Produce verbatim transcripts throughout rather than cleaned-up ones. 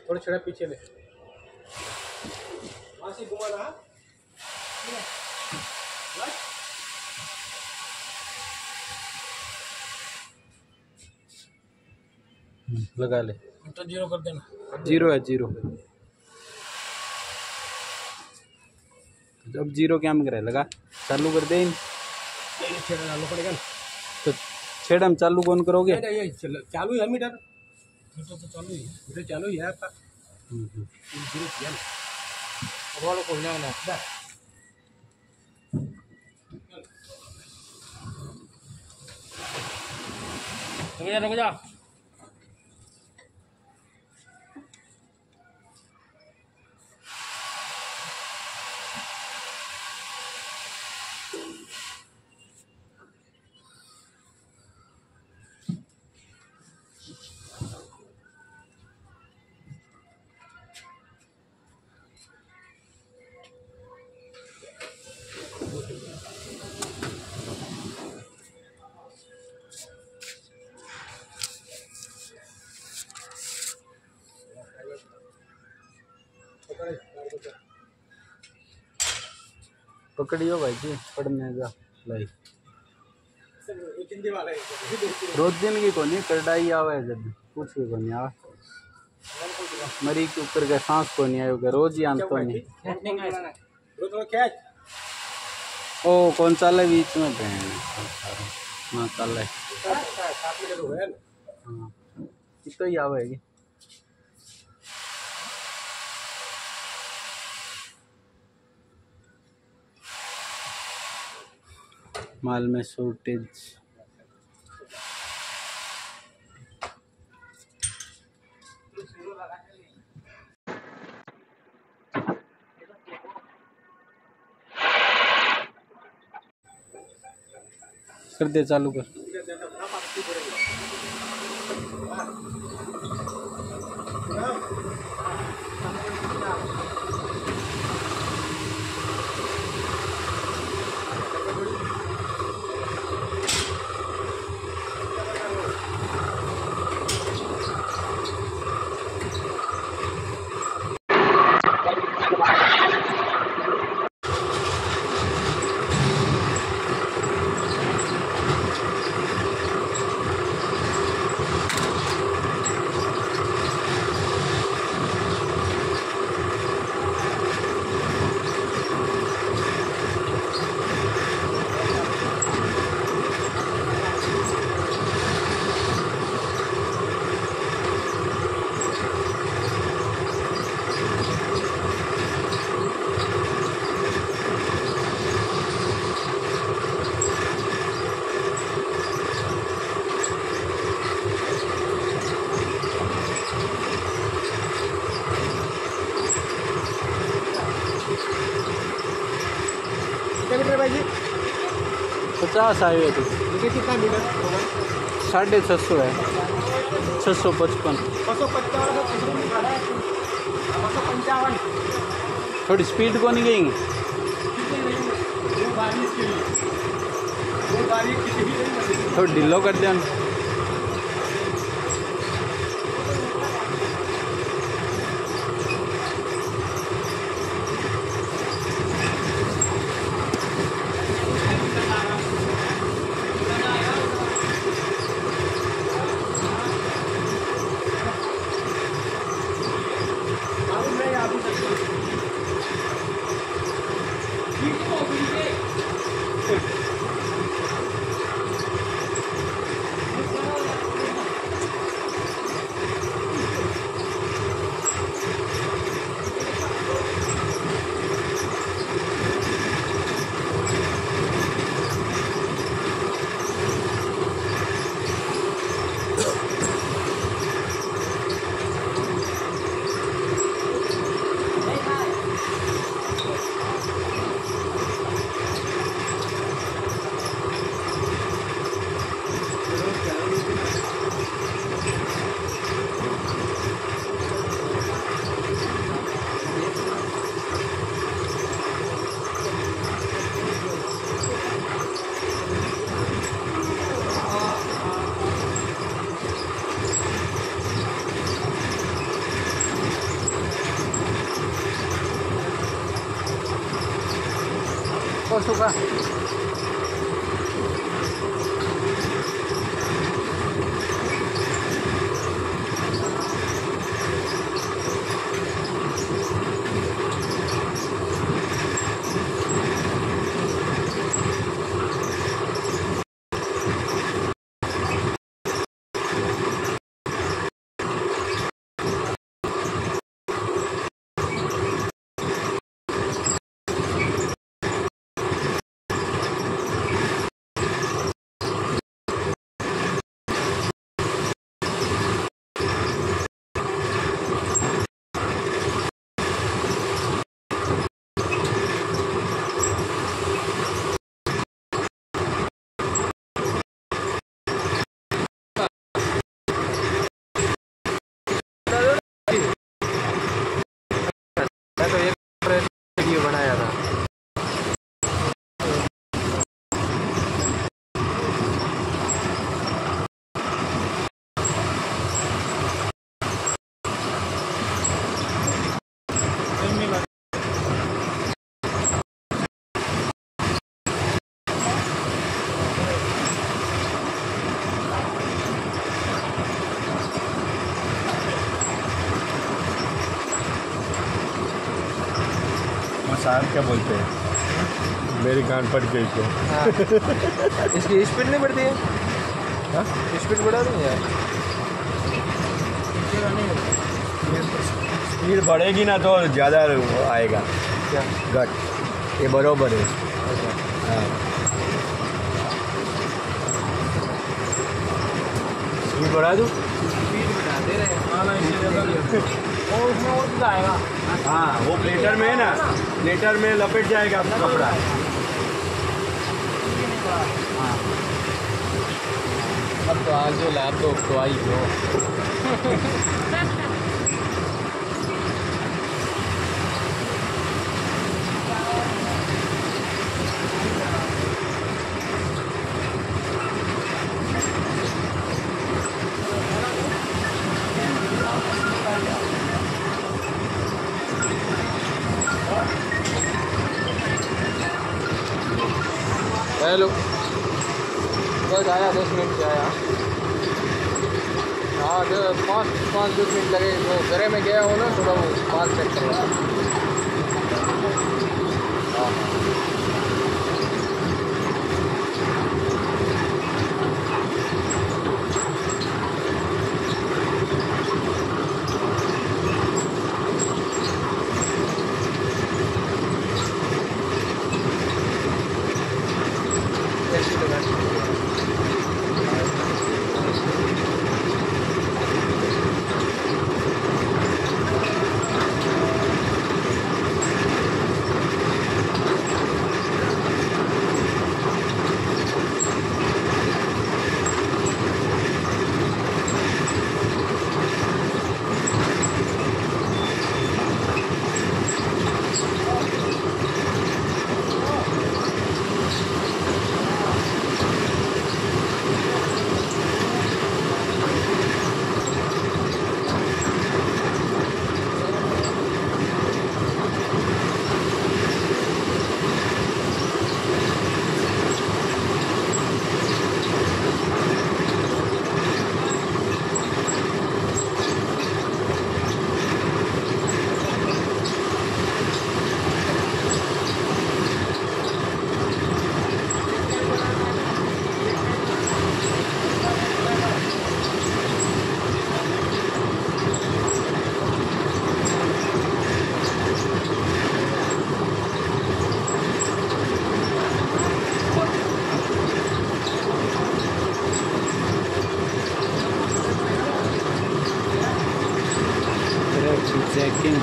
थोड़ा छड़ा पीछे ले, वहाँ से घुमा रहा लगा ले। तो जीरो कर देना। जीरो है, जीरो। अब जीरो क्या में करे, लगा चालू कर दे। छेड़ा डालना पड़ेगा ना। तो छेड़ा में चालू कौन करोगे? ये चालू है मीटर, मीटर तो चालू ही है, मीटर चालू ही है आपका। जीरो किया ना, अब वालों को ना ना रुक जा रुक जा। पकड़ियो भाई जी, पढ़ने जा लाई। हिंदी वाला है रोज दिन की कोनी करडाई आवे, जब कुछ भी कोनी आवे, मरी के ऊपर का सांस को नहीं आयोगे, रोज ही आंतो नहीं। ओ कौन चाले बीच में बहन ना चाले, हाँ तो ही आवेगी। माल में शॉर्टेज, कर दे चालू कर। भाई जी पचास आए हुए थे। ये कितना मीटर? साढ़े छः सौ है, छः सौ पचपन। पंचावन। थोड़ी स्पीड को नहीं गई, थोड़ी ढिलो कर दें। परसों का। मैं तो एक वीडियो बनाया था। साहब क्या बोलते हैं, मेरी कान पड़ गई क्या? हाँ। इसकी स्पीड नहीं बढ़ती है? हाँ? स्पीड बढ़ा दूँ यार? स्पीड बढ़ेगी ना तो ज़्यादा वो आएगा क्या घट, ये बरोबर है। हाँ, स्पीड बढ़ा दूँ? स्पीड बढ़ा दे रहे हैं। हाँ ना, इससे ज़्यादा और उसमें और ज़्यादा आएगा। हाँ वो प्लेटर में है ना, प्लेटर में लपेट जाएगा आपका कपड़ा। हाँ। अब तो आज जो लैब तो तो आई हो। हेलो, बस आया, दस मिनट से आया। हाँ तो पाँच पाँच दस मिनट लगे तो घरे में गया हूँ ना, थोड़ा वो पाँच चेक कर रहा। हाँ checking.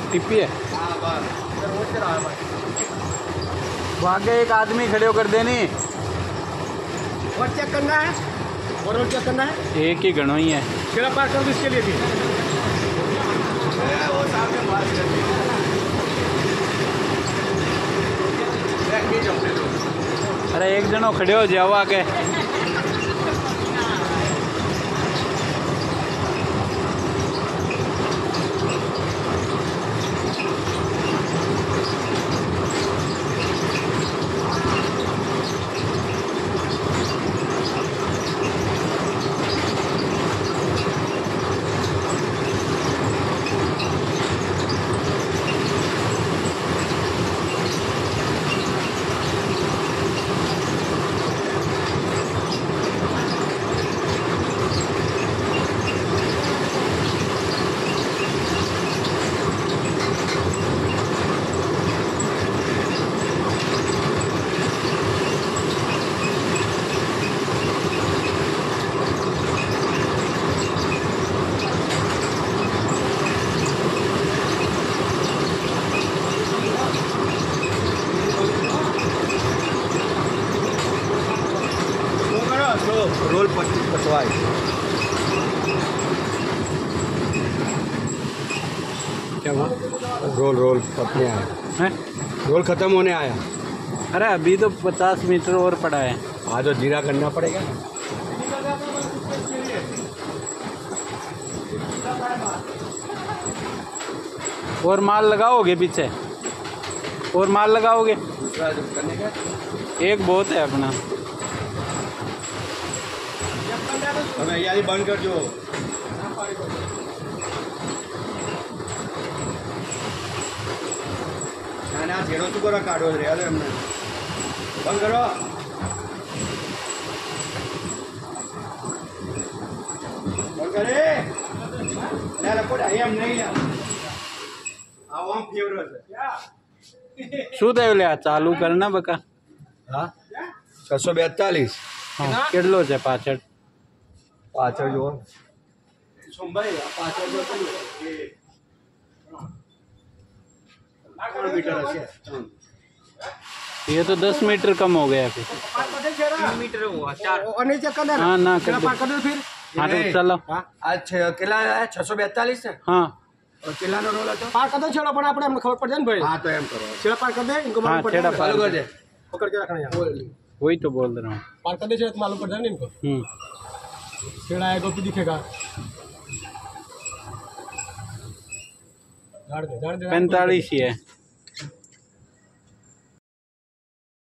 टिप्पी है। हाँ बस इधर रोड से रहा है बस। वो आगे एक आदमी खड़े होकर देनी। और चेक करना है और रोड चेक करना है। एक ही घणो ही है। खेड़ा पार कर दो इसके लिए भी। वो सामने पास कर अरे एक जनो खड़े हो जाओ आके। रोल पच्चीस पचवाई क्या हुआ? रोल रोल खत्म आया हैं? रोल खत्म होने आया। अरे अभी तो पचास मीटर और पड़ा है। आज तो जीरा करना पड़ेगा। और माल लगाओगे पीछे? और माल लगाओगे? करने का एक बहुत है अपना। हमें यारी बंद कर दो। ना ना झेड़ो तो करो काटो रे अरे हमने बंद करो। बंद करे ना रखो ढाई हम नहीं है। आओ हम फेवरेट है क्या શું થયું લે? ચાલુ કરના બકા। हाँ छह सौ बैतालीस હા કેટલો છે પાછળ? पाचड़ जो सुंबई पाँच जो मीटर है ये तो दस मीटर कम हो गया फिर। मीटर हुआ चार और नहीं चेक करना। हाँ ना कर खेड़ा दो। पार कर दो फिर। हाँ तो चलो। आज छ- किला है छह सौ बैतालीस है हाँ और किला नो रोल है पार कर दो छेड़ा पर अपने हमने खबर पड़ जाए ना भाई। हाँ तो एम करो छेड़ा पार कर दे इनको हाँ मालूम पड़ छेड़ा जाए। पार चालू कर दे पकड़ के रखना यहाँ वही तो बोल रहा हूँ। पार कर दे छेड़ा तो मालूम पड़ जाए ना इनको। हम्म छेड़ा है गोपी दिखेगा। झाड़ दे झाड़ दे पैंतालीस ही है।